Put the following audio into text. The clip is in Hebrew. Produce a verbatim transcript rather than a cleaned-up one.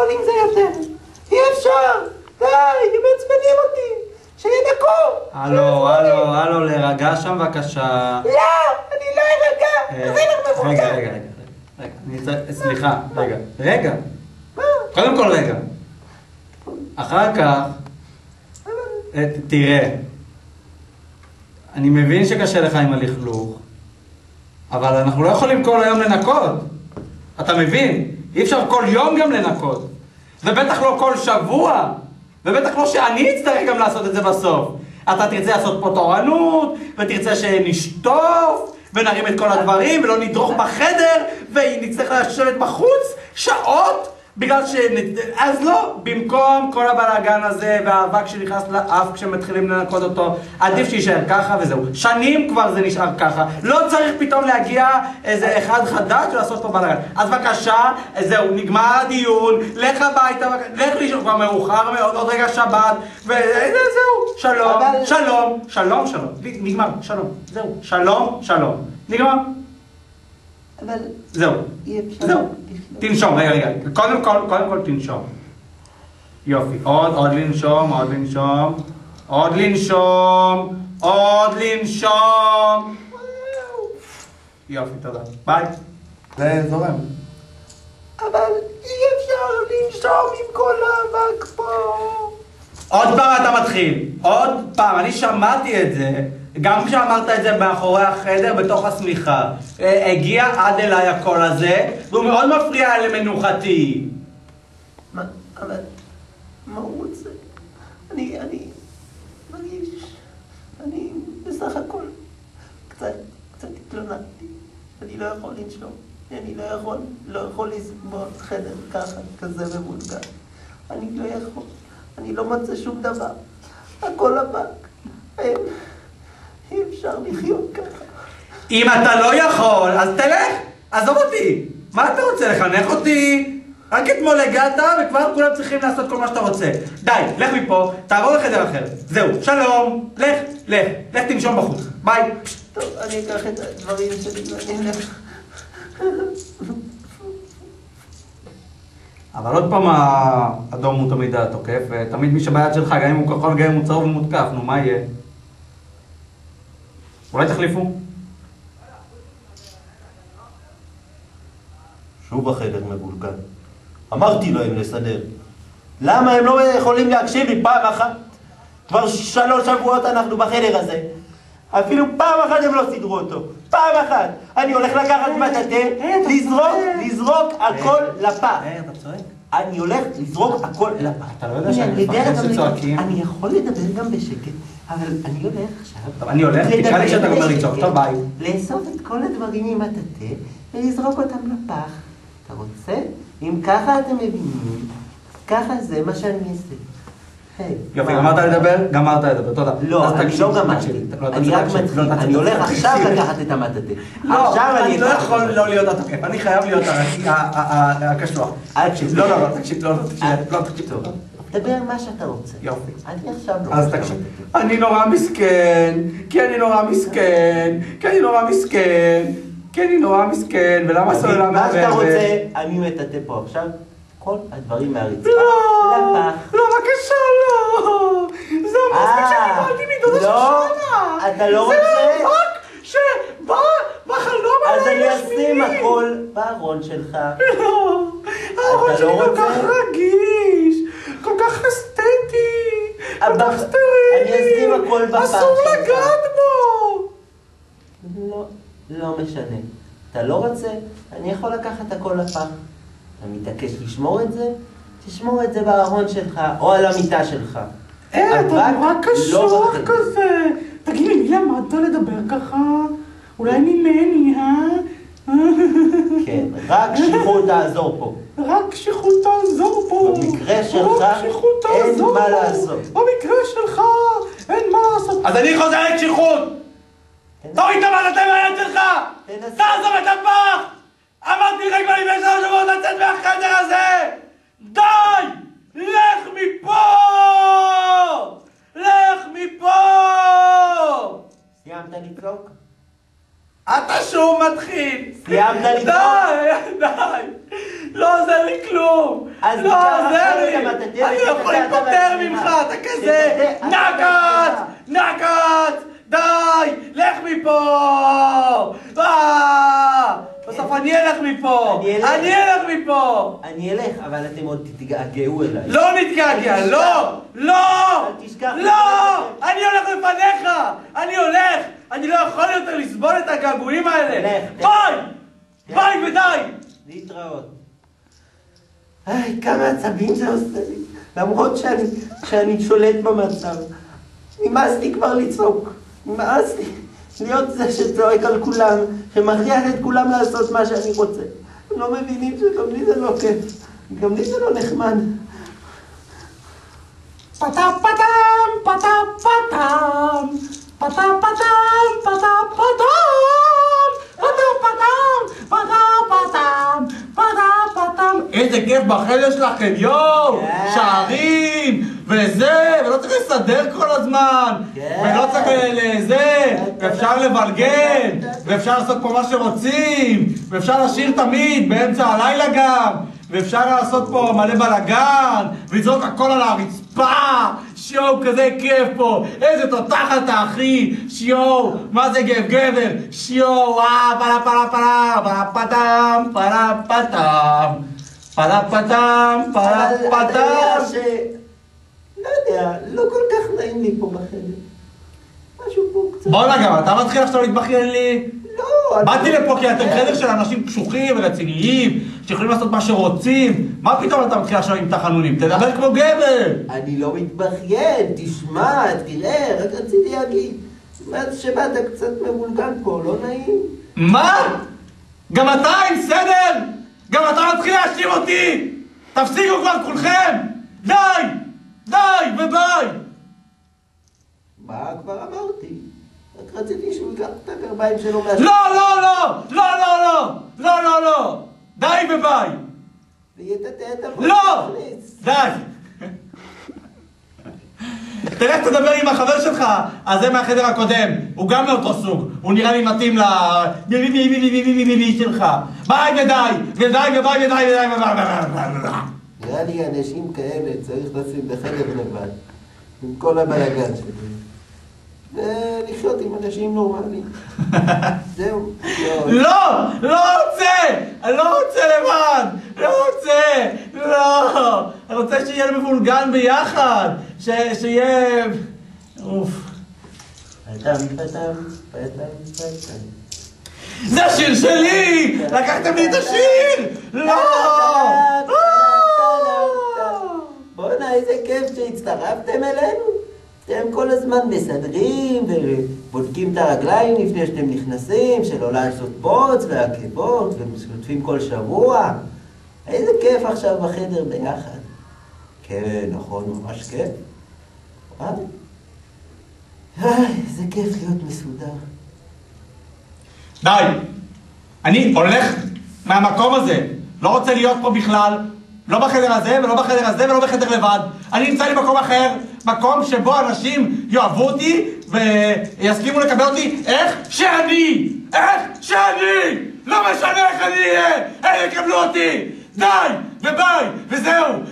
יכול עם זה יותר. אי אפשר. די, הם מעצבנים אותי. שינקו. הלו, הלו, הלו, להירגע שם בבקשה. לא, אני לא ארגע. תביא לך מבוקר. רגע, רגע, רגע. סליחה, רגע. רגע. קודם כל רגע. אחר כך, תראה, אני מבין שקשה לך עם הלכלוך, אבל אנחנו לא יכולים כל היום לנקות. אתה מבין? אי אפשר כל יום גם לנקות. ובטח לא כל שבוע. ובטח לא שאני אצטרך גם לעשות את זה בסוף. אתה תרצה לעשות פה תורנות, ותרצה שנשטוף, ונרים את כל הדברים, ולא נדרוך בחדר, ונצטרך לשבת בחוץ שעות, בגלל ש... אז לא, במקום כל הבלאגן הזה, והאבק שנכנס לאף כשמתחילים לנקות אותו, עדיף שישאר ככה וזהו. שנים כבר זה נשאר ככה. לא צריך פתאום להגיע איזה אחד חדש ולעשות פה בלאגן. אז בבקשה, זהו, נגמר הדיון, לך הביתה, לך לישון, כבר מאוחר מאוד, עוד רגע שבת, וזהו, שלום, שלום, שלום, שלום, נגמר, שלום, זהו, שלום, שלום, נגמר. אבל... זהו, זהו, תנשום, רגע, רגע, קודם כל, קודם כל תנשום. יופי, עוד, עוד לנשום, עוד לנשום, עוד לנשום, עוד לנשום. יופי, תודה. ביי. זה זורם. אבל אי אפשר לנשום עם כל האבק פה. עוד פעם אתה מתחיל, עוד פעם, אני שמעתי את זה. גם כשאמרת את זה מאחורי החדר, בתוך הסמיכה. הגיע עד אליי הקול הזה, והוא מאוד מפריע למנוחתי. מה, אבל, מה הוא רוצה? אני, אני, מרגיש, אני בסך הכל קצת, קצת התלוננתי. אני לא יכול לנשום. אני לא יכול, לא יכול לסבול חדר ככה, כזה מבולגן. אני לא יכול, אני לא מצא שום דבר. הכל אבק. אי אפשר לחיות ככה. אם אתה לא יכול, אז תלך, עזוב אותי. מה אתה רוצה, לחנך אותי? רק אתמול הגעת וכבר כולם צריכים לעשות כל מה שאתה רוצה. די, לך מפה, תעבור לחדר אחר. זהו, שלום, לך, לך, לך תנשום בחוץ. ביי. טוב, אני אקח את הדברים שלי ואני אלך. אבל עוד פעם האדום הוא תמיד התוקף, ותמיד מי שביד שלך, גם אם הוא כחול, גם אם הוא צהוב ומותקף, נו מה יהיה? אולי תחליפו? שוב החדר מבולגן. אמרתי להם לסדר. למה הם לא יכולים להקשיב לי פעם אחת? כבר שלוש שבועות אנחנו בחדר הזה. אפילו פעם אחת הם לא סידרו אותו. פעם אחת. אני הולך לקחת מטאטא, לזרוק, לזרוק הכל לפח. אתה צועק? אני הולך לזרוק הכל לפח. אתה לא יודע שאני מפחד שצועקים? אני יכול לדבר גם בשקט, אבל אני הולך עכשיו... טוב, אני הולך, תקרא לי שאתה גומר לצעוק. טוב, ביי. לאסוף את כל הדברים עם מטאטא ולזרוק אותם לפח. אתה רוצה? אם ככה אתם מבינים, ככה זה מה שאני אעשה. יופי, גמרת לדבר? גמרת לדבר, תודה. לא, אני לא גמרתי. אני רק מתחיל. אני הולך עכשיו לקחת את המטאטא. לא, אני לא יכול לא להיות התוקף. אני חייב להיות הקשוח. לא, לא, לא, תקשיב, לא, לא, תקשיב. דבר מה שאתה רוצה. יופי. אני עכשיו לא... אז תקשיב. אני נורא מסכן, כי אני נורא מסכן, כי אני נורא מסכן, כי אני נורא מסכן, ולמה סוללה מה שאתה רוצה, אני מטאטא פה עכשיו. כל הדברים מהרצפה. לא, לא, בבקשה, לא. זה המספיק שקיבלתי מדודה של שנה. אתה לא רוצה? זה רק שבא בחלום אז אני אשים הכל בארון שלך. לא, הארון שלי כל כך רגיש, כל כך אסתטי, כל כך סטרילי. אני אשים הכל בפח שלך. אסור לגעת בו. לא, לא משנה. אתה לא רוצה? אני יכול לקחת הכל לפח. אתה מתעקש לשמור את זה? תשמור את זה בארון שלך, או על המיטה שלך. אה, אתה נורא קשוח כזה. תגיד לי, מי למדת לדבר ככה? אולי ממני, אה? כן, רק שכחות תעזור פה. רק שכחות תעזור פה. במקרה שלך אין מה לעשות. במקרה שלך אין מה לעשות. אז אני חוזר לקשיחות! תוריד את המטאטא מהיד שלך! תעזוב את הפח! אמרתי לך כבר לפני שלוש שבועות לצאת מהחדר הזה! די! לך מפה! לך מפה! סיימת לצעוק? אתה שוב מתחיל! סיימת לצעוק? די! די! לא עוזר לי כלום! לא עוזר לי! אני לא יכול להתפטר ממך, אתה כזה! נקת! נקת! די! לך מפה! בסוף אני אלך מפה! אני אלך מפה! אני אלך, אבל אתם עוד תתגעגעו אליי. לא נתגעגע! לא! לא! לא! אני הולך לפניך! אני הולך! אני לא יכול יותר לסבול את הגעגועים האלה! ביי! ביי ודי! להתראות. איי, כמה עצבים זה עושה לי. למרות שאני, שאני שולט במצב. נמאס לי כבר לצעוק. נמאס לי להיות זה שצועק על כולם, שמכריח את כולם לעשות מה שאני רוצה. הם לא מבינים שגם לי זה לא כיף. גם לי זה לא נחמד. פטם פטם פטם פטם פטם פטם פטם פטם פטם פטם פטם פטם פטם. איזה כיף בחדר שלכם, יואו! שערים וזה, ולא צריך לסדר כל הזמן, ולא צריך לזה, ואפשר לבלגן, ואפשר לעשות פה מה שרוצים, ואפשר לשיר תמיד באמצע הלילה גם, ואפשר לעשות פה מלא בלגן, ולזרוק הכל על הרצפה. שיו, כזה כיף פה, איזה תותח אתה אחי, שיו, מה זה גב גבר, שיו, אה, פלה פלה פלה, פלה פטם, פלה פטם, פלה פטם, פלה פטם. אתה יודע ש... לא יודע, לא כל כך נעים לי פה בחדר. משהו פה קצת... בוא'נה גם, אתה מתחיל עכשיו להתבכיין לי? לא, באתי לפה כי אתם חדר של אנשים קשוחים ורציניים, שיכולים לעשות מה שרוצים. מה פתאום אתה מתחיל עכשיו עם תחנונים? תדבר כמו גבר! אני לא מתבכיין, תשמע, תראה, רק רציתי להגיד. מאז שבאת קצת מבולגן פה, לא נעים. מה? גם אתה עם סדר? גם אתה מתחיל להשאיר אותי? תפסיקו כבר כולכם! די! די וביי! מה כבר אמרתי? רק רציתי שהוא ייקח את הגרביים שלו מהשאר. לא, לא, לא! לא, לא, לא! לא, לא, לא! די וביי! ויתתה את המוח. לא! די! תלך תדבר עם החבר שלך, אז זה מהחדר הקודם, הוא גם מאותו סוג, הוא נראה לי מתאים ל... בי בי בי בי בי בי בי בי שלך. ביי ודי! ודי וביי ודי ודי ודי. נראה לי אנשים כאלה צריך לשים בחדר לבד, עם כל הבלגן שלי. ולחיות עם אנשים נורמליים. זהו. לא! לא רוצה! אני לא רוצה לבד! לא רוצה! לא! אני רוצה שיהיה מבולגן ביחד! שיהיה... אוף. פטם, פטם, פטם, פטם. זה השיר שלי! לקחתם לי את השיר! לא! בוא'נה, איזה כיף שהצטרפתם אלינו. אתם כל הזמן מסדרים ובודקים את הרגליים לפני שאתם נכנסים, שלא לעשות בוץ והקיבות, ומשתתפים כל שבוע. איזה כיף עכשיו בחדר ביחד. כן, נכון, ממש כיף. איי, איזה כיף להיות מסודר. די! אני הולך מהמקום הזה. לא רוצה להיות פה בכלל. לא בחדר הזה, ולא בחדר הזה, ולא בחדר לבד. אני נמצא לי במקום אחר, מקום שבו אנשים יאהבו אותי ויסכימו לקבל אותי איך שאני! איך שאני! לא משנה איך אני אהיה! הם יקבלו אותי! די! וביי! וזהו!